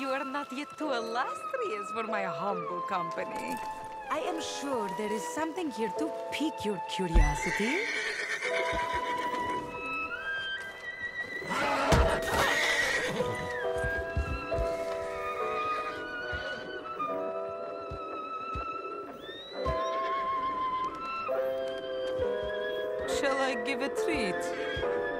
you are not yet too illustrious for my humble company. I am sure there is something here to pique your curiosity. Shall I give a treat?